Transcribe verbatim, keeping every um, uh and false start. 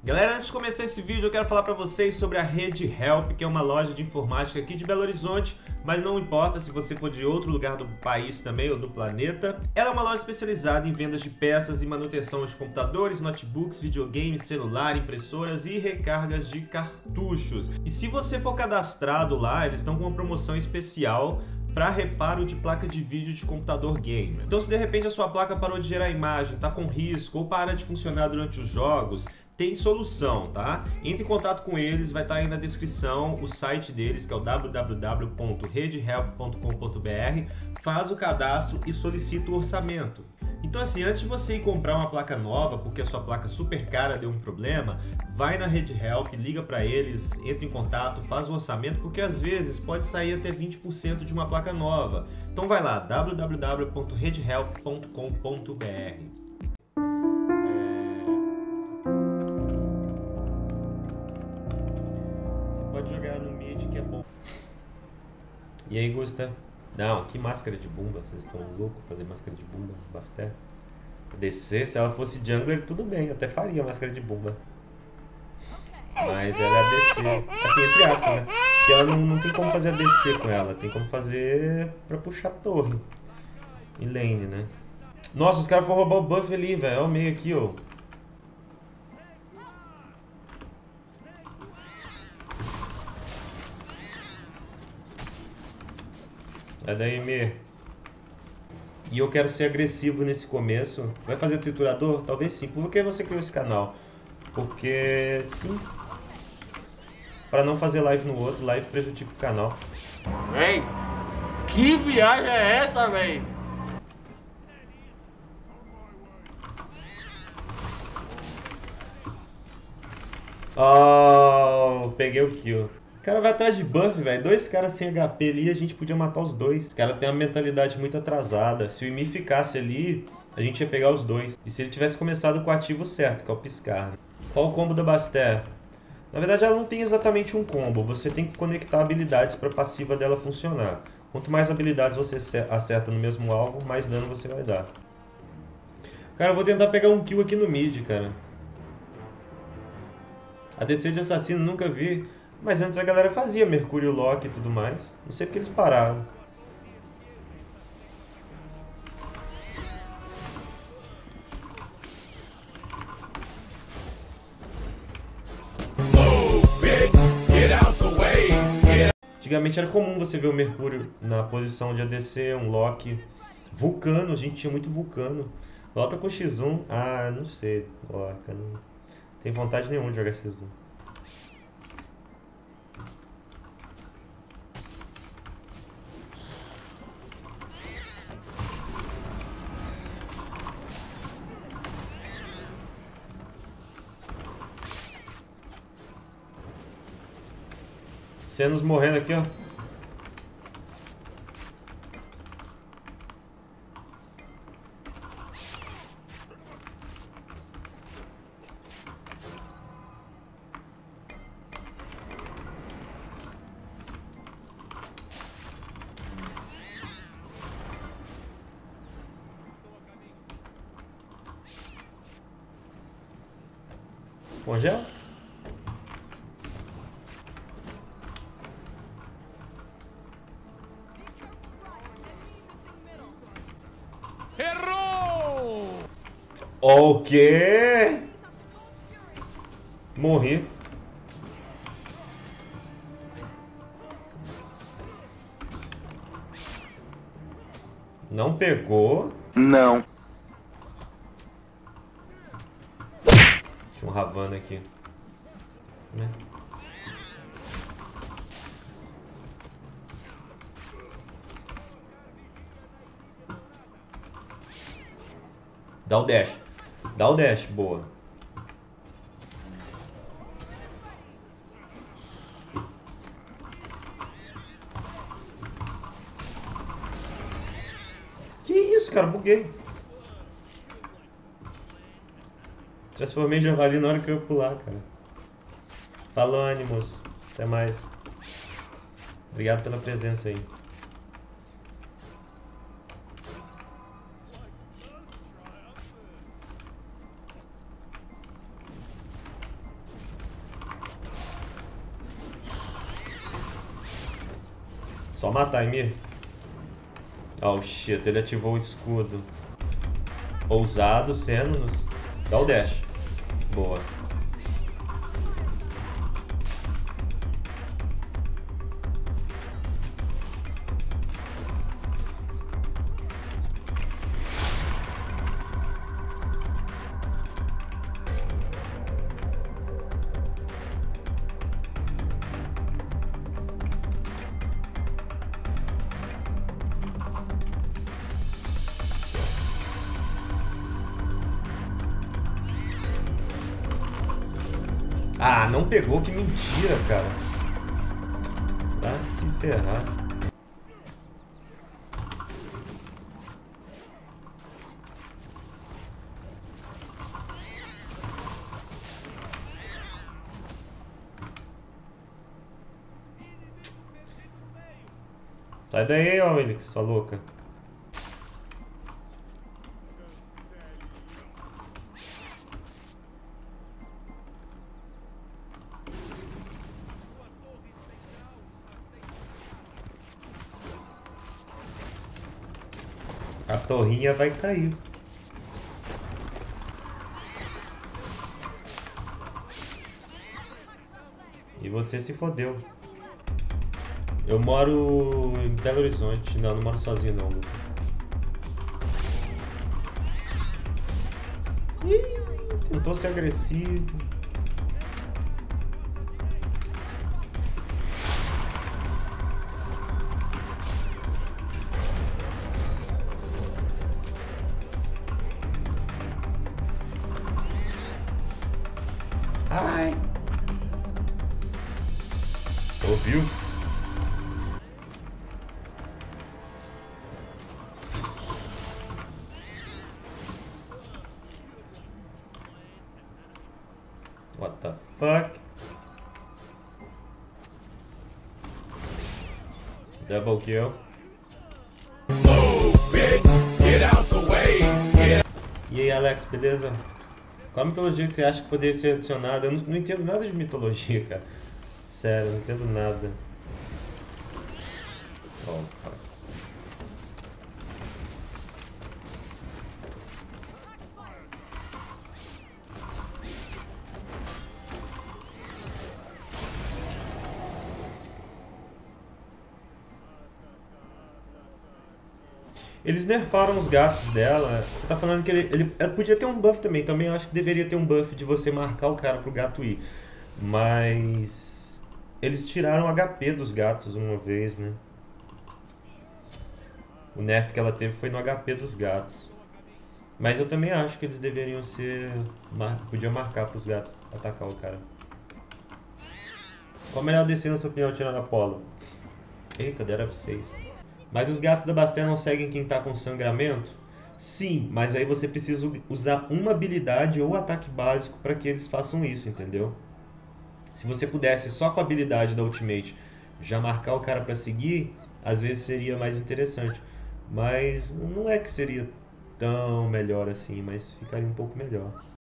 Galera, antes de começar esse vídeo eu quero falar para vocês sobre a RedHelp, que é uma loja de informática aqui de Belo Horizonte, mas não importa se você for de outro lugar do país também ou do planeta. Ela é uma loja especializada em vendas de peças e manutenção de computadores, notebooks, videogames, celular, impressoras e recargas de cartuchos. E se você for cadastrado lá, eles estão com uma promoção especial para reparo de placa de vídeo de computador gamer. Então se de repente a sua placa parou de gerar imagem, está com risco ou para de funcionar durante os jogos, tem solução, tá? Entre em contato com eles, vai estar aí na descrição o site deles, que é o w w w ponto redhelp ponto com ponto b r, faz o cadastro e solicita o orçamento. Então assim, antes de você ir comprar uma placa nova, porque a sua placa super cara deu um problema, vai na RedHelp, liga para eles, entra em contato, faz o orçamento, porque às vezes pode sair até vinte por cento de uma placa nova. Então vai lá, w w w ponto redhelp ponto com ponto b r. Pode jogar no mid que é bom. E aí, Gusta? Não, que máscara de bumba. Vocês estão loucos fazer máscara de bumba? Basté. D C, se ela fosse jungler, tudo bem, até faria máscara de bumba. Mas ela é a D C. Assim, entre aspas, né? Porque ela não, não tem como fazer a D C com ela. Tem como fazer pra puxar a torre. E lane, né? Nossa, os caras foram roubar o buff ali, velho. Olha o meio aqui, ó. É daí, Me. E eu quero ser agressivo nesse começo. Vai fazer triturador? Talvez sim. Por que você criou esse canal? Porque sim. Para não fazer live no outro, live prejudica o canal. Véi, que viagem é essa, véi? Oh, peguei o kill. O cara vai atrás de buff, velho. Dois caras sem H P ali, a gente podia matar os dois. O cara tem uma mentalidade muito atrasada. Se o Imi ficasse ali, a gente ia pegar os dois. E se ele tivesse começado com o ativo certo, que é o piscar. Qual o combo da Basté? Na verdade, ela não tem exatamente um combo. Você tem que conectar habilidades para a passiva dela funcionar. Quanto mais habilidades você acerta no mesmo alvo, mais dano você vai dar. Cara, eu vou tentar pegar um kill aqui no mid, cara. A D C de assassino nunca vi. Mas antes a galera fazia Mercúrio Lock e tudo mais. Não sei porque eles pararam. Antigamente era comum você ver o Mercúrio na posição de A D C, um Lock. Vulcano, a gente tinha muito Vulcano. Lota com X um. Ah, não sei. Orca, não tem vontade nenhuma de jogar X um. Cenos morrendo aqui, ó. Congela? Errou! O quê? Morri. Não pegou? Não. Tinha um Ravana aqui. Né? Dá o dash. Dá o dash, boa. Que isso, cara? Buguei. Transformei em javali na hora que eu ia pular, cara. Falou, Animus. Até mais. Obrigado pela presença aí. Só matar, Emir. Oh, shit. Ele ativou o escudo. Ousado, Xenos. Dá o dash. Boa. Ah, não pegou? Que mentira, cara. Vai se ferrar. Sai daí, ó, Elix, sua louca. A torrinha vai cair. E você se fodeu. Eu moro em Belo Horizonte. Não, não moro sozinho não, Lucas. Ih, tentou ser agressivo. Ai. Ouviu? What the fuck? Double kill. E aí, Alex, beleza? Qual a mitologia que você acha que poderia ser adicionada? Eu não, não entendo nada de mitologia, cara. Sério, eu não entendo nada. Oh, fuck. Eles nerfaram os gatos dela. Você tá falando que ele, ele, ela podia ter um buff também. Também acho que deveria ter um buff de você marcar o cara pro gato ir. Mas eles tiraram o H P dos gatos uma vez, né? O nerf que ela teve foi no H P dos gatos. Mas eu também acho que eles deveriam ser... Mar, podiam marcar pros gatos atacar o cara. Qual a melhor D C na sua opinião tirando a Apollo? Eita, deram F seis. Mas os gatos da Bastet não seguem quem tá com sangramento? Sim, mas aí você precisa usar uma habilidade ou ataque básico para que eles façam isso, entendeu? Se você pudesse só com a habilidade da Ultimate já marcar o cara para seguir, às vezes seria mais interessante. Mas não é que seria tão melhor assim, mas ficaria um pouco melhor.